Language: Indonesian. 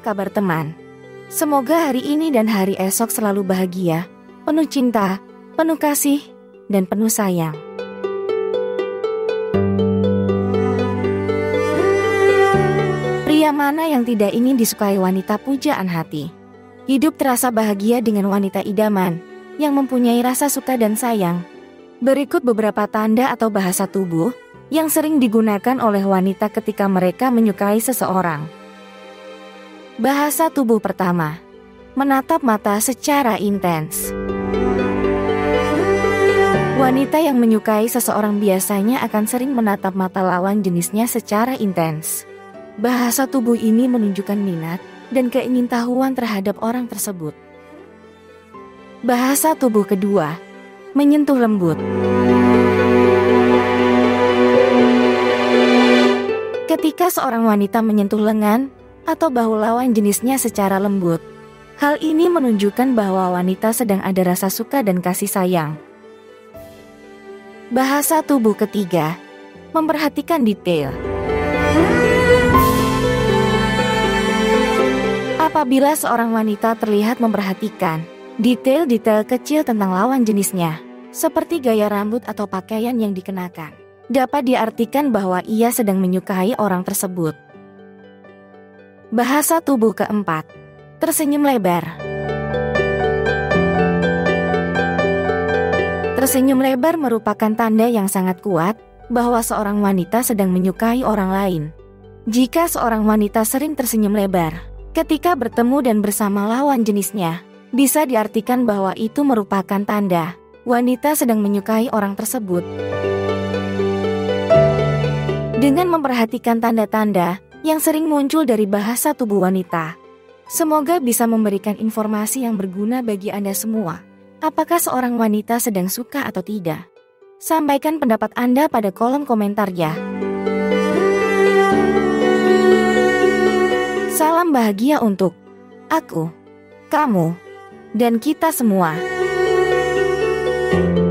kabar teman? Semoga hari ini dan hari esok selalu bahagia, penuh cinta, penuh kasih, dan penuh sayang. Pria mana yang tidak ingin disukai wanita pujaan hati? Hidup terasa bahagia dengan wanita idaman yang mempunyai rasa suka dan sayang. Berikut beberapa tanda atau bahasa tubuh yang sering digunakan oleh wanita ketika mereka menyukai seseorang. Bahasa tubuh pertama, menatap mata secara intens. Wanita yang menyukai seseorang biasanya akan sering menatap mata lawan jenisnya secara intens. Bahasa tubuh ini menunjukkan minat dan keingintahuan terhadap orang tersebut. Bahasa tubuh kedua, menyentuh lembut. Ketika seorang wanita menyentuh lengan atau bahu lawan jenisnya secara lembut, hal ini menunjukkan bahwa wanita sedang ada rasa suka dan kasih sayang. Bahasa tubuh ketiga, memperhatikan detail. Apabila seorang wanita terlihat memperhatikan detail-detail kecil tentang lawan jenisnya, seperti gaya rambut atau pakaian yang dikenakan, dapat diartikan bahwa ia sedang menyukai orang tersebut. Bahasa tubuh keempat, tersenyum lebar. Tersenyum lebar merupakan tanda yang sangat kuat bahwa seorang wanita sedang menyukai orang lain. Jika seorang wanita sering tersenyum lebar ketika bertemu dan bersama lawan jenisnya, bisa diartikan bahwa itu merupakan tanda wanita sedang menyukai orang tersebut. Dengan memperhatikan tanda-tanda yang sering muncul dari bahasa tubuh wanita, semoga bisa memberikan informasi yang berguna bagi Anda semua. Apakah seorang wanita sedang suka atau tidak? Sampaikan pendapat Anda pada kolom komentar ya. Salam bahagia untuk aku, kamu, dan kita semua.